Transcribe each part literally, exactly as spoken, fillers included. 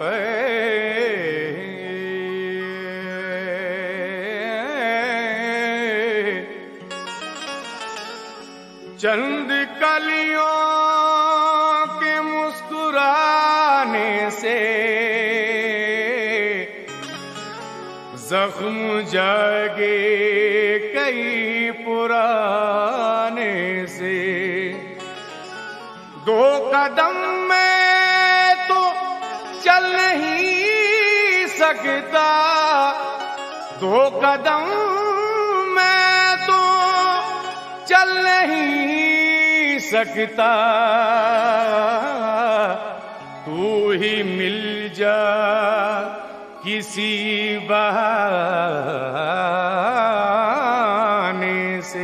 चंद कलियों के मुस्कुराने से जख्म जागे कई पुराने से। दो कदम में तो चल नहीं सकता, दो कदम में तो चल नहीं सकता, तू ही मिल जा किसी बहाने से।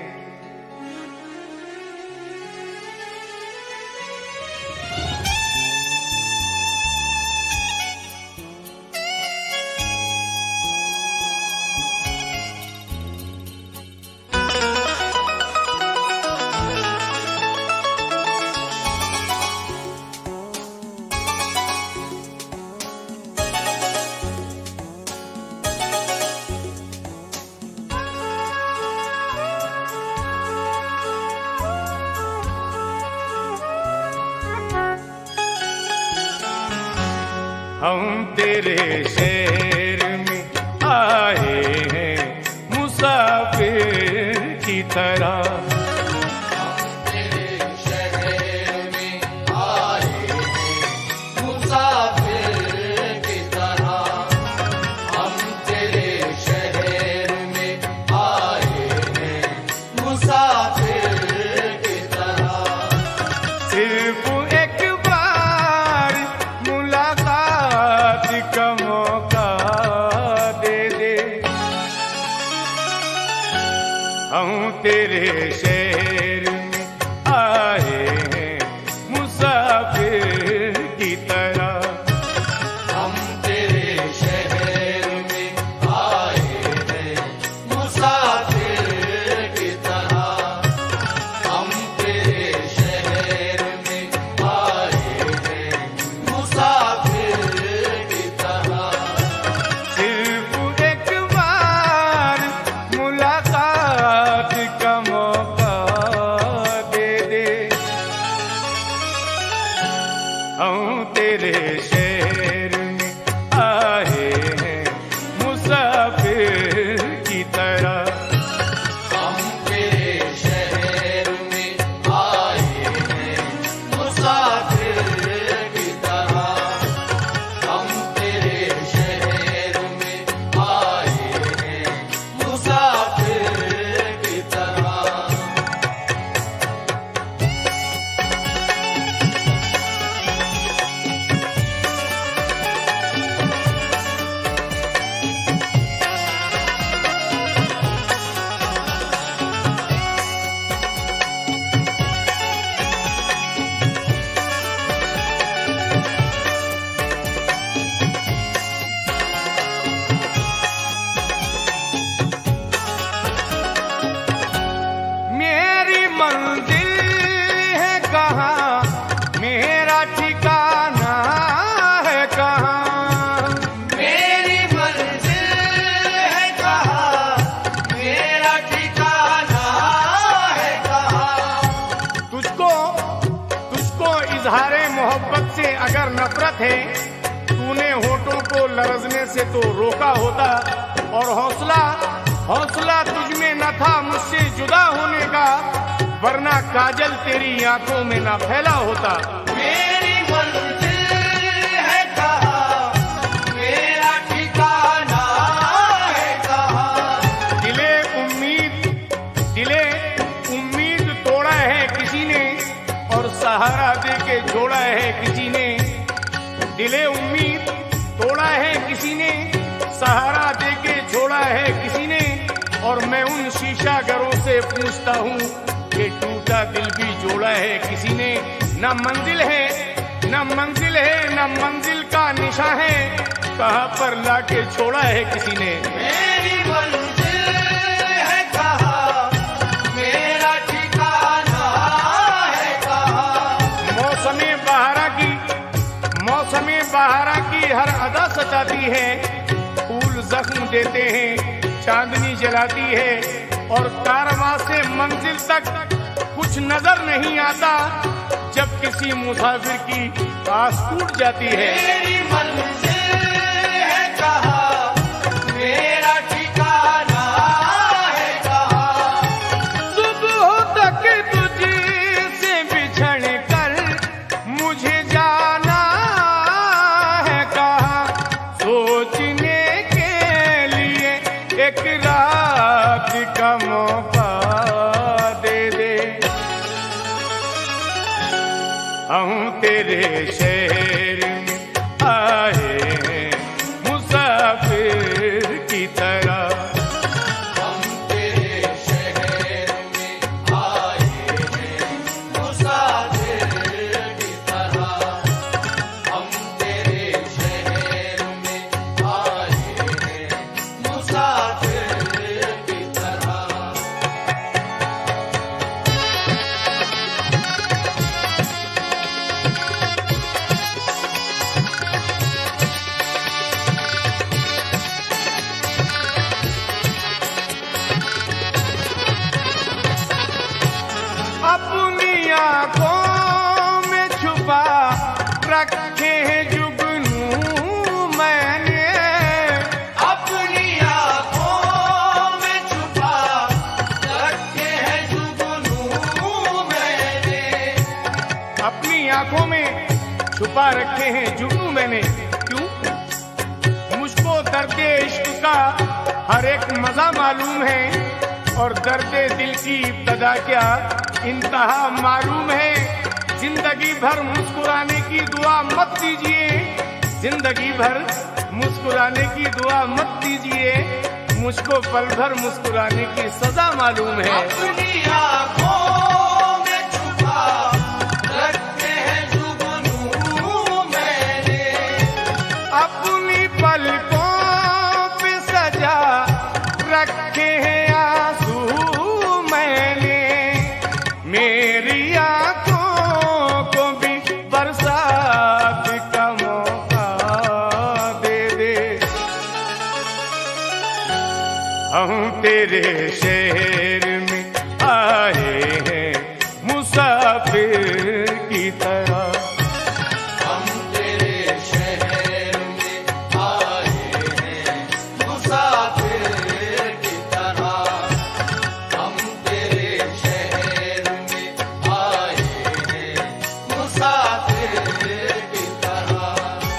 हम तेरे शहर में आए हैं मुसाफिर की तरह, हम तेरे शहर में आए हैं मुसाफिर की तरह, हम तेरे शहर में आए हैं मुसाफिर की तरह। सिर्फ का मौका दे दे, हम तेरे शहर में आए हैं मुसाफिर की तरह, हम तेरे शहर में आए हैं मुसाफिर की तरह, हम तेरे शहर में आए हैं मुसाफिर की तरह। सिर्फ एक बार मुलाकात का मौका दे दे, हम तेरे शहर में आए हैं मुसाफिर की तरह, हम तेरे शहर में आए हैं मुसाफिर की तरह, हम तेरे शहर में आए हैं मुसाफिर की तरह। मेरी मंजिल है कहाँ, मेरा ठिकाना है कहाँ, मेरी मंजिल है कहाँ, मेरा ठिकाना है कहाँ। तुझको तुझको इजहारे मोहब्बत से अगर नफरत है, तूने होठों को लरजने से तो रोका होता, और हौसला हौसला तुझ में न था मुझसे जुदा होने का, वरना काजल तेरी आंखों में ना फैला होता। मेरी मंजिल है कहाँ, मेरा ठिकाना है कहाँ। दिले उम्मीद दिले उम्मीद तोड़ा है किसी ने, और सहारा दे के जोड़ा है किसी ने। दिले उम्मीद तोड़ा है किसी ने, सहारा दे के छोड़ा है किसी ने, और मैं उन शीशा घरों से पूछता हूँ कि टूटा दिल भी जोड़ा है किसी ने। न मंजिल है न मंजिल है न मंजिल का निशा है, कहाँ पर लाके छोड़ा है किसी ने। मेरी मंजिल है कहाँ, मेरा ठिकाना है कहाँ। मौसमे बहारा की मौसमे बहारा की हर अदा सताती है, फूल जख्म देते हैं, चांदनी जलाती है, और कारवां से मंजिल तक कुछ नजर नहीं आता जब किसी मुसाफिर की आस टूट जाती है। मेरी मंजिल है कहाँ, मेरा ठिकाना है कहाँ। सुबह तक तुझसे बिछड़ कर मुझे जाना है कहाँ, सोचने के लिए एक रात का मौका दे दे। हम तेरे शहर में आए हैं मुसाफिर की तरह, हम तेरे शहर में आए हैं मुसाफिर की तरह। हम तेरे शहर में आए हैं मुसाफिर की तरह। अपनी आंखों में छुपा रखे हैं जुगनू मैंने, अपनी आँखों में छुपा रखे हैं जुगनू मैंने। अपनी आंखों में छुपा रखे हैं जुगनू मैंने। क्यों? मुझको दर्द इश्क का हर एक मजा मालूम है, और दर्द दिल की इब्तदा क्या इंतहा मालूम है। जिंदगी भर मुस्कुराने की दुआ मत दीजिए, जिंदगी भर मुस्कुराने की दुआ मत दीजिए, मुझको पल भर मुस्कुराने की सजा मालूम है। अपनी आँखों में छुपा रखे हैं जुगनू मैंने। अपनी पलकों पे सजा रखे हैं आंसू मैंने, मेरी आंखों को भी बरसात का मौका दे दे। हम तेरे शहर में आए हैं मुसाफिर की तरह, हम तेरे शहर में आए हैं मुसाफिर की तरह। हम तेरे शहर में आए हैं मुसाफिर की तरह।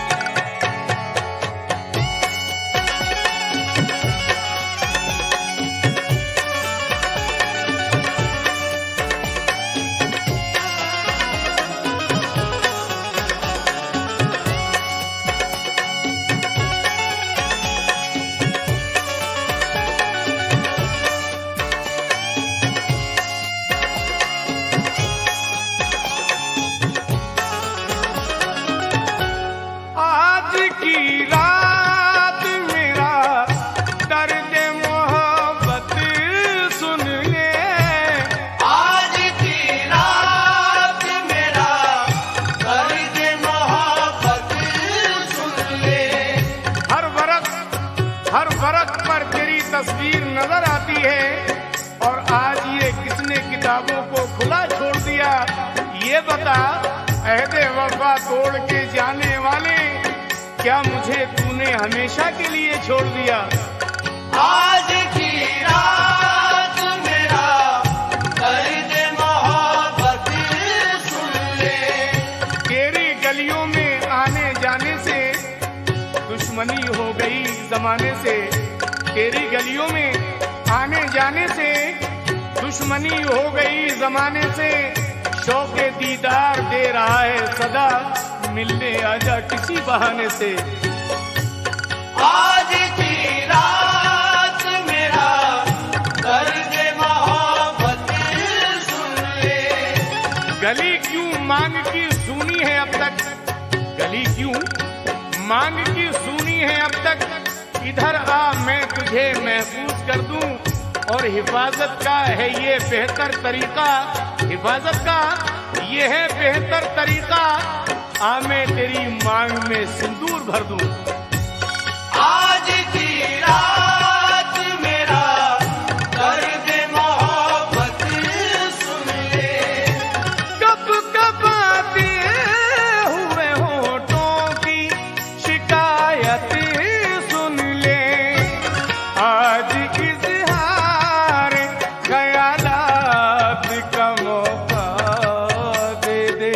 आज की रात मेरा दर्द मोहब्बत सुन ले, आज की रात मेरा दर्द मोहब्बत सुन ले। हर वरक हर वरक पर तेरी तस्वीर नजर आती है, और आज ये किसने किताबों को खुला छोड़ दिया, ये बता अहदे वफा तोड़ के जाने वाले, क्या मुझे तूने हमेशा के लिए छोड़ दिया। आज की रात मेरा दर्द मोहब्बत सुन ले। तेरी गलियों में आने जाने से दुश्मनी हो गई जमाने से, तेरी गलियों में आने जाने से दुश्मनी हो गई जमाने से, शौके दीदार दे रहा है सदा, मिलने आजा किसी बहाने से। आज की रात मेरा दर्द मोहब्बत सुन ले। गली क्यों मांग की सुनी है अब तक, गली क्यों मांग की सुनी है अब तक, इधर आ मैं तुझे महफूज कर दूं, और हिफाजत का है ये बेहतर तरीका, हिफाजत का ये है बेहतर तरीका, आ मैं तेरी मांग में सिंदूर भर दूं। आज की रात मेरा दर्द मोहब्बत सुन ले। कब कब आते हुए होठों की शिकायत सुन ले। आज इज़हार ख़यालात का मौका दे दे।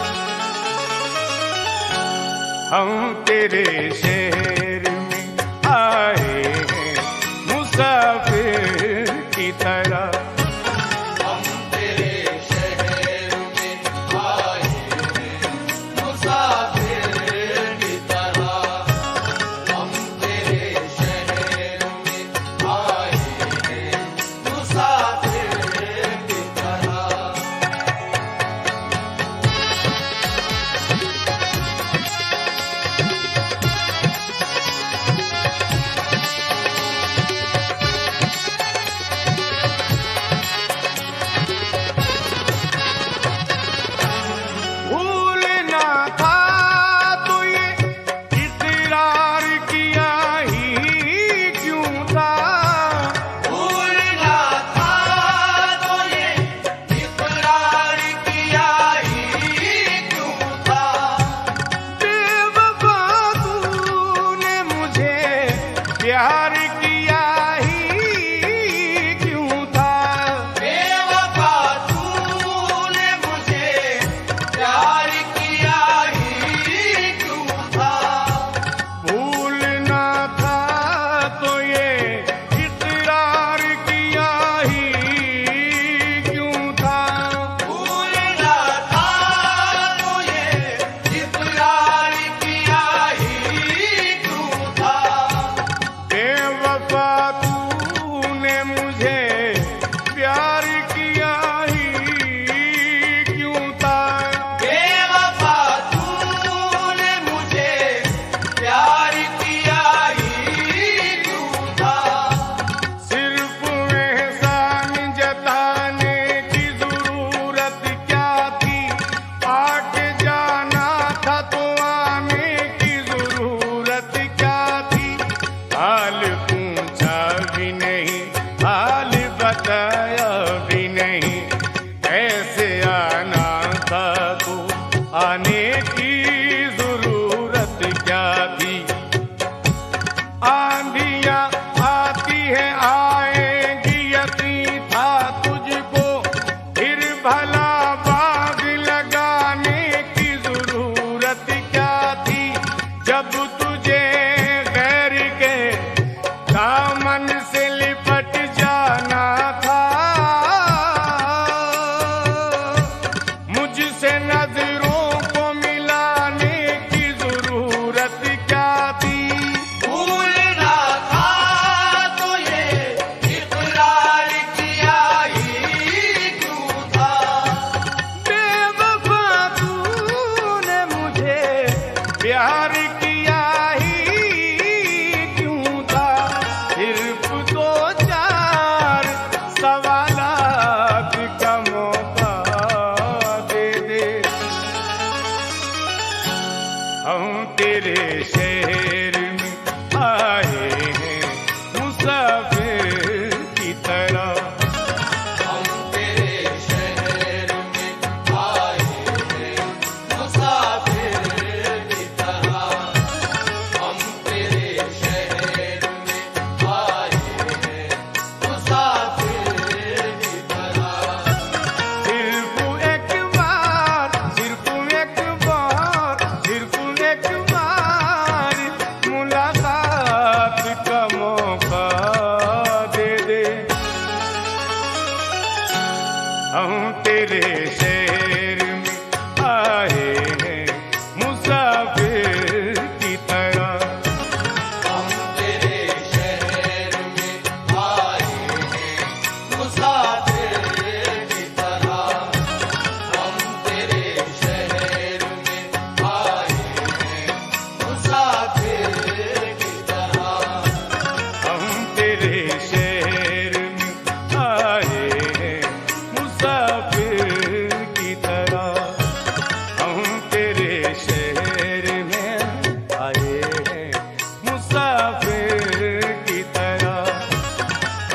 हम तेरे शहर में आए हैं मुसाफिर की तरह। हम तेरे शहर में आए हैं मुसाफिर की तरह। हम तेरे शहर में आए हैं मुसाफिर की तरह। भूलना था तो ये इकरार किया ही क्यों था। भूलना था तो ये इकरार किया ही क्यों था। बेवफा तूने मुझे प्यार किया ही क्यों था। बेवफा तूने मुझे प्यार किया ही क्यों था। भूलना था तो ये इकरार किया ही क्यों था। भूलना था तो ये इकरार किया ही क्यों था। बेवफा तूने मुझे प्यार किया ही क्यों था। बेवफा तूने मुझे प्यार किया ही क्यों था। सिर्फ एहसान जताने की जरूरत क्या थी। आके जाना था तो आने की जरूरत क्या थी। हाल पूछा भी नहीं, हाल बताया भी नहीं। ऐसे आना था तो आने की जरूरत क्या थी। आंधियां आती है आएगी यकीन था तुझको। फिर भला बाग लगाने की जरूरत क्या थी। जब तुझे गैर के दामन से लिपट जाना था। मुझसे नजरों को मिलाने की जरूरत क्या थी। भूलना था तो ये इकरार किया ही क्यों था। बेवफा तूने मुझे प्यार किया ही क्यों था। सिर्फ दो चार सवालात का मौका दे दे। हम तेरे शहर में आए हैं मुसाफिर की तरह। हम तेरे शहर में आए हैं मुसाफिर की तरह। हम तेरे शहर में आए हैं मुसाफिर की तरह। सिर्फ एक बार, सिर्फ एक बार, सिर्फ एक बार मुलाकात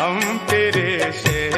हम तेरे शहर